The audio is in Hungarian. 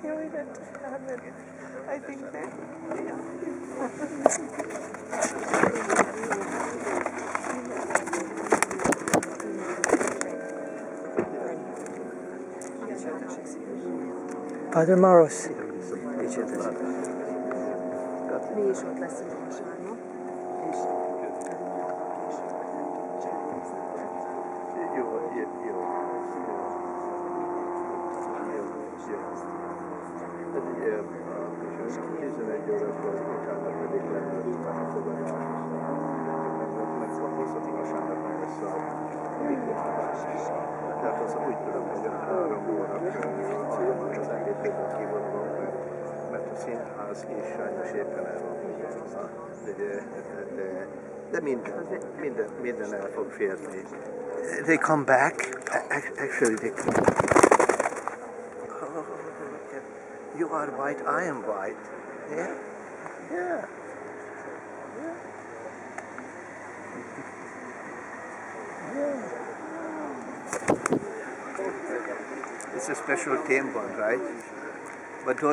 here we meant to have it. I think that, yeah. Father Mauros. Mi is ott leszünk vasárnap, és tehát az úgy tudom, hogy a 3 óra az engedélyben kívül van, mert a színház is sajnos éppen el van húzva. De minden el fog férni. They come back. Actually, they come back. Oh, you are white, I am white. Yeah? Yeah. It's a special tame one, right? But those